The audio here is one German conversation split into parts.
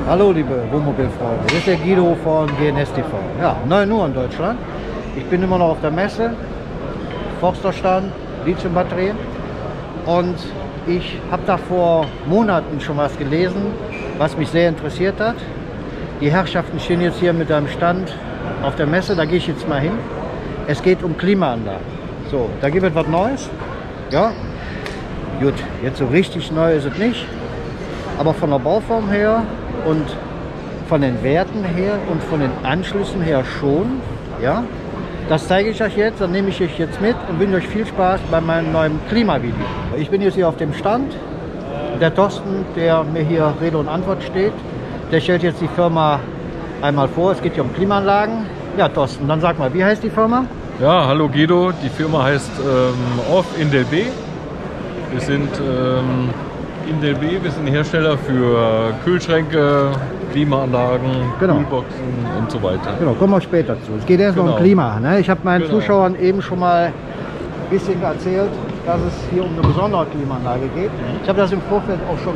Hallo liebe Wohnmobilfreunde, hier ist der Guido von GNS TV. Ja, 9 Uhr in Deutschland. Ich bin immer noch auf der Messe, Forsterstand, Lithiumbatterien. Und ich habe da vor Monaten schon was gelesen, was mich sehr interessiert hat. Die Herrschaften stehen jetzt hier mit einem Stand auf der Messe, da gehe ich jetzt mal hin. Es geht um Klimaanlagen. So, da gibt es was Neues. Ja, gut, jetzt so richtig neu ist es nicht. Aber von der Bauform her und von den Werten her und von den Anschlüssen her schon. Ja, das zeige ich euch jetzt, dann nehme ich euch jetzt mit und wünsche euch viel Spaß bei meinem neuen Klimavideo. Ich bin jetzt hier auf dem Stand. Der Thorsten, der mir hier Rede und Antwort steht, der stellt jetzt die Firma einmal vor. Es geht hier um Klimaanlagen. Ja, Thorsten, dann sag mal, wie heißt die Firma? Ja, hallo Guido, die Firma heißt Off Indelb. Wir sind Indelb, wir sind Hersteller für Kühlschränke, Klimaanlagen, Genau. Kühlboxen und so weiter. Genau, kommen wir später zu. Es geht erst noch um Klima. Ne? Ich habe meinen Zuschauern eben schon mal ein bisschen erzählt, dass es hier um eine besondere Klimaanlage geht. Ich habe das im Vorfeld auch schon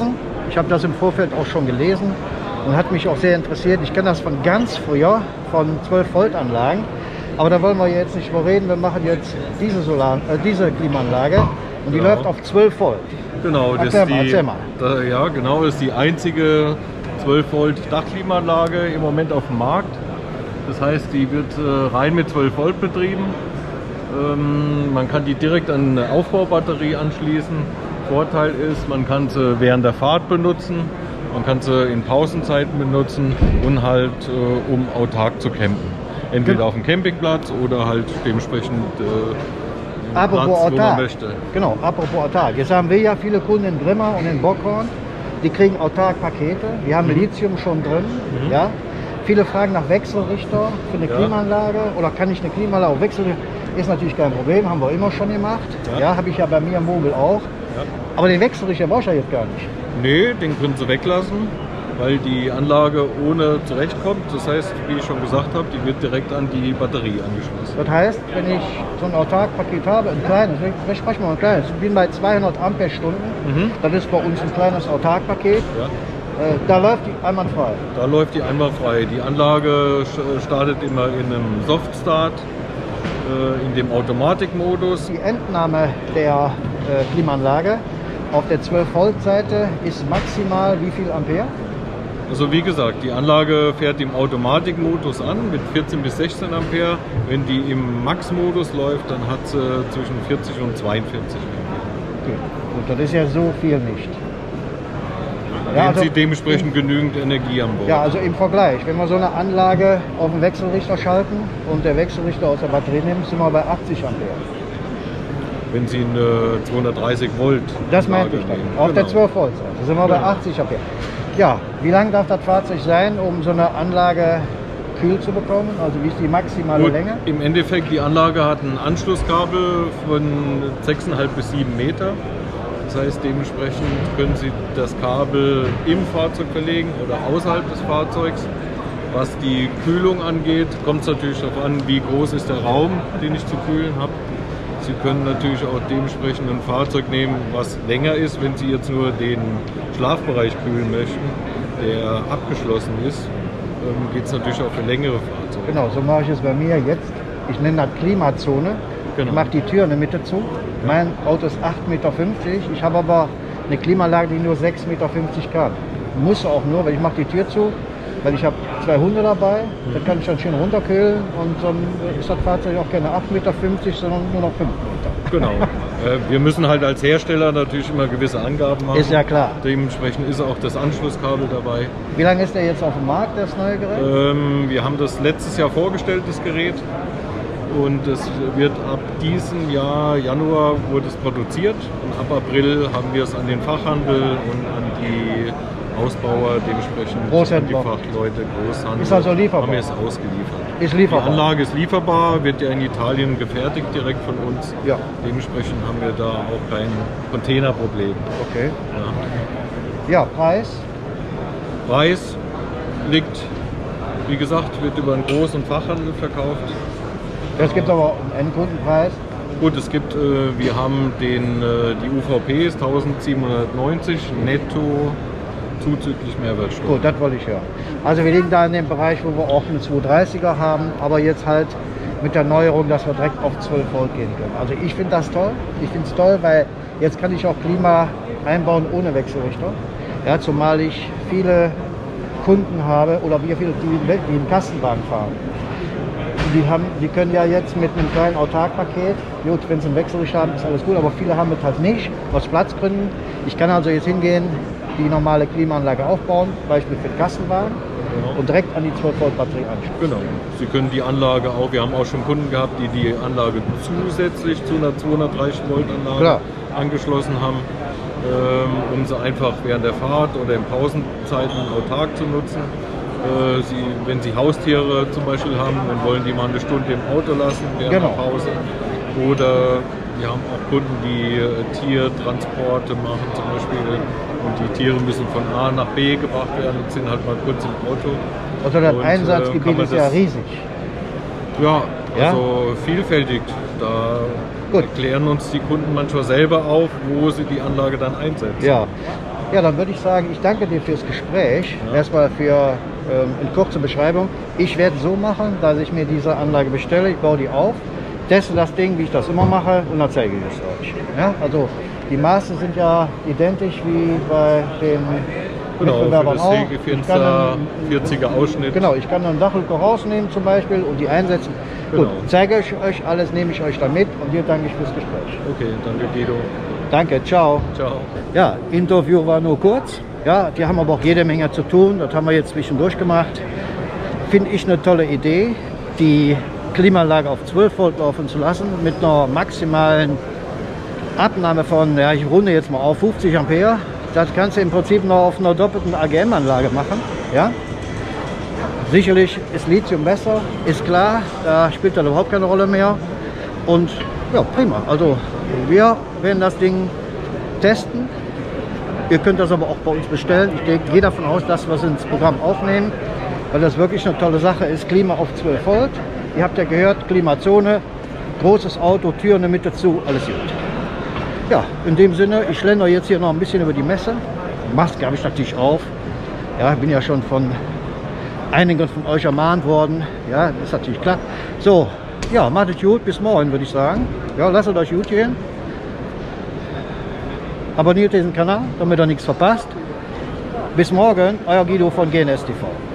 gelesen. Und hat mich auch sehr interessiert. Ich kenne das von ganz früher, von 12 Volt Anlagen. Aber da wollen wir jetzt nicht drüber reden. Wir machen jetzt diese Klimaanlage und die läuft auf 12 Volt. Genau, Erzähl mal. Ja, genau, das ist die einzige 12 Volt Dachklimaanlage im Moment auf dem Markt. Das heißt, die wird rein mit 12 Volt betrieben. Man kann die direkt an eine Aufbaubatterie anschließen. Vorteil ist, man kann sie während der Fahrt benutzen. Man kann sie in Pausenzeiten benutzen und halt um autark zu campen. Entweder auf dem Campingplatz oder halt dementsprechend Platz, wo man möchte. Genau, apropos autark. Jetzt haben wir ja viele Kunden in Grimma und in Bockhorn, die kriegen autark Pakete. Die haben Lithium schon drin. Ja? Viele fragen nach Wechselrichter für eine Klimaanlage oder kann ich eine Klimaanlage auf Wechselrichter? Ist natürlich kein Problem, haben wir immer schon gemacht. Ja, habe ich ja bei mir im Mobil auch. Ja. Aber den Wechselrichter brauche ich ja jetzt gar nicht. Nee, den können Sie weglassen, weil die Anlage ohne zurechtkommt. Das heißt, wie ich schon gesagt habe, die wird direkt an die Batterie angeschlossen. Das heißt, wenn ich so ein Autark-Paket habe, ein kleines, ich spreche mal ein kleines, ich bin bei 200 Ampere-Stunden, das ist bei uns ein kleines Autark-Paket, da läuft die einwandfrei. Da läuft die einwandfrei. Die Anlage startet immer in einem Soft-Start, in dem Automatikmodus. Die Entnahme der Klimaanlage auf der 12-Volt-Seite ist maximal wie viel Ampere? Also wie gesagt, die Anlage fährt im Automatikmodus an mit 14 bis 16 Ampere. Wenn die im Max-Modus läuft, dann hat sie zwischen 40 und 42 Ampere. Okay. Gut, das ist ja so viel nicht. Ja, also, sie dementsprechend genügend Energie an Bord. Ja, also im Vergleich, wenn wir so eine Anlage auf den Wechselrichter schalten und der Wechselrichter aus der Batterie nimmt, sind wir bei 80 Ampere. Wenn Sie eine 230 Volt das meinte ich dann. Auf der 12 Volt Seite sind wir bei 80 Ampere. Ja, wie lang darf das Fahrzeug sein, um so eine Anlage kühl zu bekommen? Also wie ist die maximale Länge? Im Endeffekt, die Anlage hat ein Anschlusskabel von 6,5 bis 7 Meter. Das heißt, dementsprechend können Sie das Kabel im Fahrzeug verlegen oder außerhalb des Fahrzeugs. Was die Kühlung angeht, kommt es natürlich darauf an, wie groß ist der Raum, den ich zu kühlen habe. Sie können natürlich auch dementsprechend ein Fahrzeug nehmen, was länger ist, wenn Sie jetzt nur den Schlafbereich kühlen möchten, der abgeschlossen ist, geht es natürlich auch für längere Fahrzeuge. Genau, so mache ich es bei mir jetzt. Ich nenne das Klimazone. Genau. Ich mache die Tür in der Mitte zu. Mein Auto ist 8,50 Meter. Ich habe aber eine Klimaanlage, die nur 6,50 Meter kann. Muss auch nur, weil ich mache die Tür zu, weil ich habe 2 Hunde dabei. Da kann ich dann schön runterkühlen und dann ist das Fahrzeug auch keine 8,50 Meter, sondern nur noch 5 Meter. Genau. Wir müssen halt als Hersteller natürlich immer gewisse Angaben machen. Ist ja klar. Dementsprechend ist auch das Anschlusskabel dabei. Wie lange ist der jetzt auf dem Markt, das neue Gerät? Wir haben das letztes Jahr vorgestellt, das Gerät. Und es wird ab diesem Jahr, Januar, wurde es produziert. Und ab April haben wir es an den Fachhandel und an die Ausbauer, dementsprechend an die Fachleute, Großhandel, ist also lieferbar. Haben wir es ausgeliefert. Ist lieferbar. Die Anlage ist lieferbar, wird ja in Italien gefertigt direkt von uns. Ja. Dementsprechend haben wir da auch kein Containerproblem. Okay. Ja, Preis? Preis liegt, wie gesagt, wird über einen großen Fachhandel verkauft. Es gibt aber einen Endkundenpreis. Gut, es gibt, wir haben die UVP ist 1790 netto zuzüglich Mehrwertsteuer. Gut, das wollte ich hören. Also wir liegen da in dem Bereich, wo wir auch einen 230er haben, aber jetzt halt mit der Neuerung, dass wir direkt auf 12 Volt gehen können. Also ich finde das toll. Ich finde es toll, weil jetzt kann ich auch Klima einbauen ohne Wechselrichter. Ja, zumal ich viele Kunden habe oder wir viele, die einen Kastenwagen fahren. Die können ja jetzt mit einem kleinen Autarkpaket, gut, wenn sie einen Wechselrichter haben, ist alles gut, aber viele haben es halt nicht, aus Platzgründen. Ich kann also jetzt hingehen, die normale Klimaanlage aufbauen, Beispiel für den Kastenwagen, Genau. und direkt an die 12 Volt Batterie anschließen. Genau. Sie können die Anlage auch, wir haben auch schon Kunden gehabt, die die Anlage zusätzlich zu einer 230 Volt Anlage Klar. angeschlossen haben, um sie einfach während der Fahrt oder in Pausenzeiten autark zu nutzen. Wenn Sie Haustiere zum Beispiel haben und wollen die mal eine Stunde im Auto lassen während Genau. der Pause. Oder wir haben auch Kunden, die Tiertransporte machen zum Beispiel und die Tiere müssen von A nach B gebracht werden und sind halt mal kurz im Auto. Also das Und, Einsatzgebiet kann man ist ja das- riesig. Ja, Ja? also vielfältig. Da Gut. erklären uns die Kunden manchmal selber auf, wo sie die Anlage dann einsetzen. Ja. Ja, dann würde ich sagen, ich danke dir fürs Gespräch. Ja. Erstmal für eine kurze Beschreibung. Ich werde so machen, dass ich mir diese Anlage bestelle, ich baue die auf, teste das Ding, wie ich das immer mache, und dann zeige ich es euch. Ja? Also die Maße sind ja identisch wie bei den Genau, für Mitbewerbern das auch. Sägefenster 40er Ausschnitt. Genau, ich kann einen Dachluke rausnehmen zum Beispiel und die einsetzen. Genau. Gut, zeige ich euch alles, nehme ich euch da mit, und dir danke ich fürs Gespräch. Okay, danke Guido. Danke, ciao. Ciao. Ja, Interview war nur kurz. Ja, die haben aber auch jede Menge zu tun. Das haben wir jetzt zwischendurch gemacht. Finde ich eine tolle Idee, die Klimaanlage auf 12 Volt laufen zu lassen mit einer maximalen Abnahme von, ja, ich runde jetzt mal auf 50 Ampere. Das kannst du im Prinzip noch auf einer doppelten AGM-Anlage machen. Ja? Sicherlich ist Lithium besser, ist klar, da spielt das überhaupt keine Rolle mehr. Und ja, prima. Also wir werden das Ding testen. Ihr könnt das aber auch bei uns bestellen. Ich gehe davon aus, dass wir es ins Programm aufnehmen, weil das wirklich eine tolle Sache ist. Klima auf 12 Volt. Ihr habt ja gehört, Klimazone, großes Auto, Tür in der Mitte zu, alles gut. Ja, in dem Sinne, ich schlendere jetzt hier noch ein bisschen über die Messe. Maske habe ich natürlich auf. Ja, ich bin ja schon von einigen von euch ermahnt worden. Ja, ist natürlich klar. So, ja, macht es gut, bis morgen würde ich sagen. Ja, lasst es euch gut gehen. Abonniert diesen Kanal, damit ihr nichts verpasst. Bis morgen, euer Guido von GNS TV.